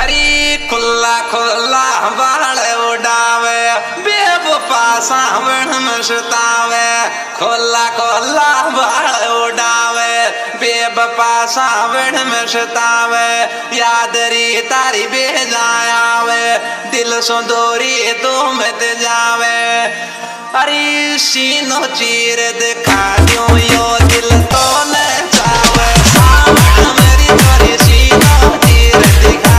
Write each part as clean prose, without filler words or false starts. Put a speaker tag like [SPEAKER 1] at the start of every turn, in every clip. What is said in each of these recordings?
[SPEAKER 1] अरे खुला खुला बाल उड़ावे बेवफा सावण में सुतावे। खुला खुला बाल उड़ावे बेवफा सावण में सुतावे। याद री तारी बेजायावे दिल सो दूरी तू मत जावे। अरे सीनो चीर दिखा क्यों यो दिल तो न जावे। सावण मेरी तोरी सीनो चीर दिखा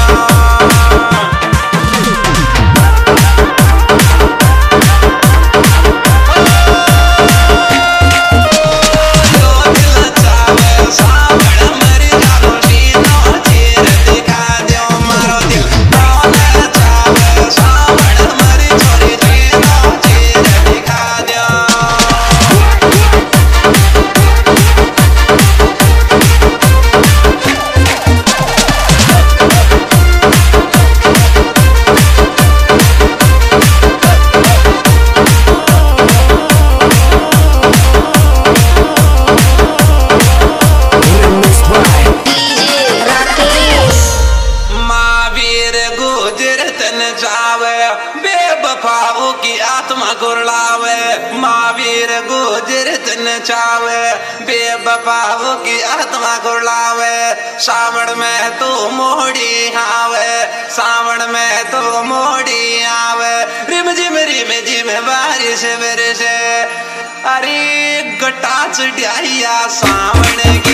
[SPEAKER 1] बेवफाओं की आत्मा गुरलावे। महावीर गुजर तन चावे बेवफाओं की आत्मा गुरलावे। सावण में तू मोड़ी आवे सावण में तू मोड़ी आवे। रिम जिम बारिश बरसे अरे गटा चढ़िया सावण की।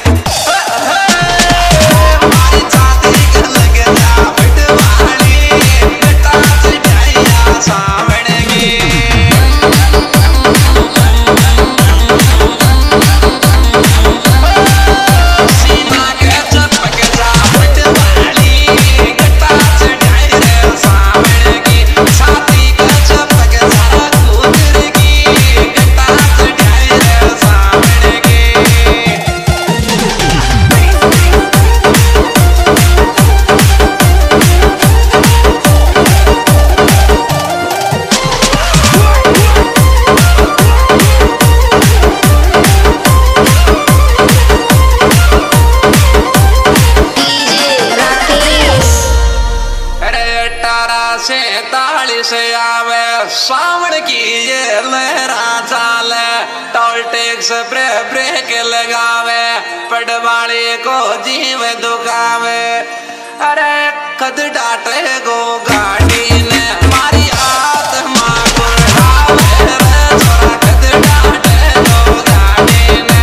[SPEAKER 1] से आवे सावण की ये लहरा चाले। टोल टैक्स ब्रेक लगावे पटवाले को जीव दुखावे। अरे कद डाटे गो गाड़ी ने मारी आत्मा गुरहावे रे छोरा कद डाटे गो गाड़ी ने।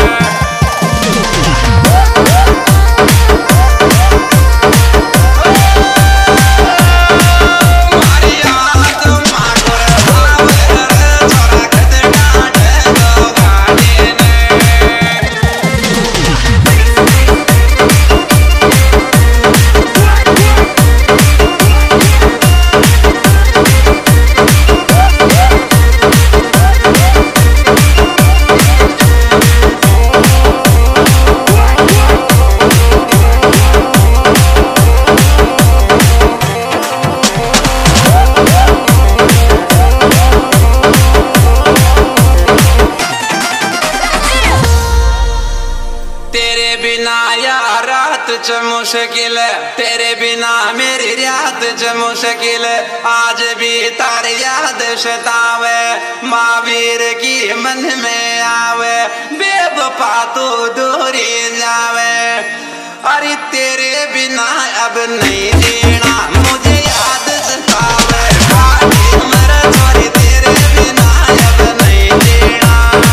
[SPEAKER 1] मुश्किल तेरे बिना मेरी रात च मुश्किल। आज भी तारी याद सतावे महावीर की मन में आवे। बेवफा तू दूरी जावे अरे तेरे बिना अब नहीं जीना मुझे याद सतावे। मर छोरी तेरे बिना अब नहीं जीना।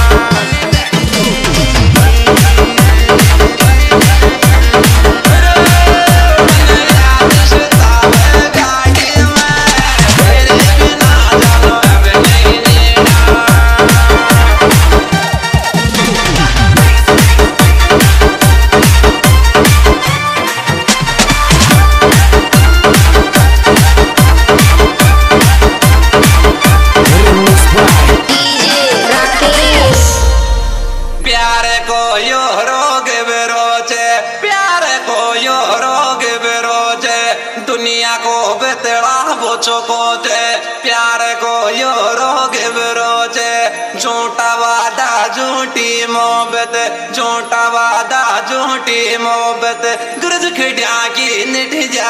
[SPEAKER 1] दुनिया को बेतड़ा वो चौकोते प्यार को यो रोग विरोचे। झूठा वादा झूठी मोहब्बत झूठा वादा झूठी मोहब्बत गुरज खिड़िया की निठ जा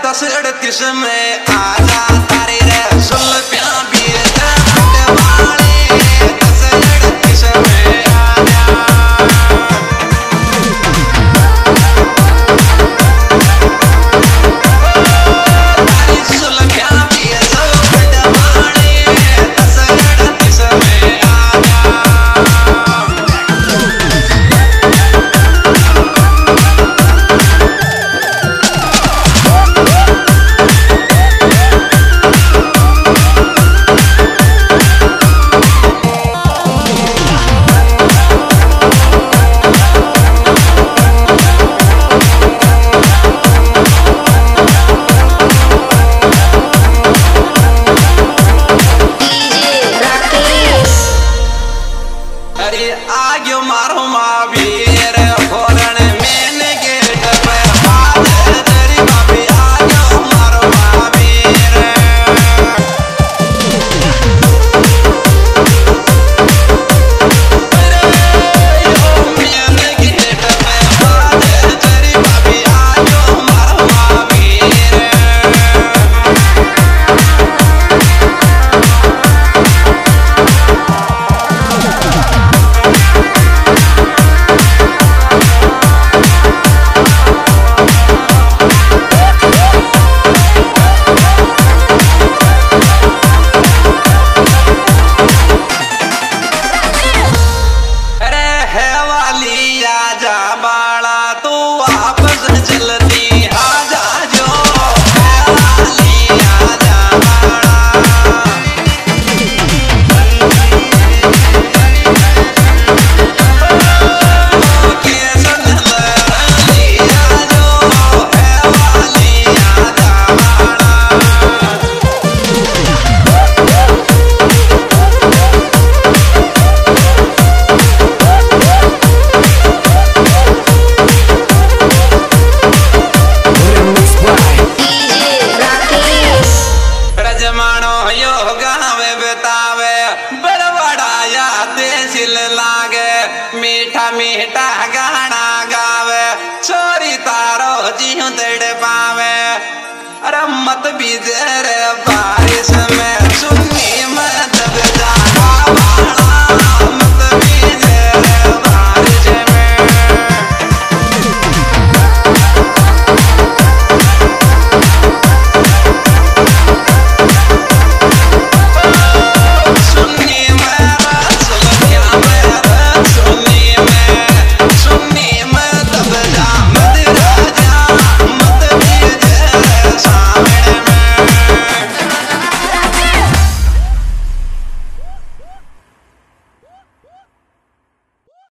[SPEAKER 1] 1038 में आजा तारी रे सुल्फिया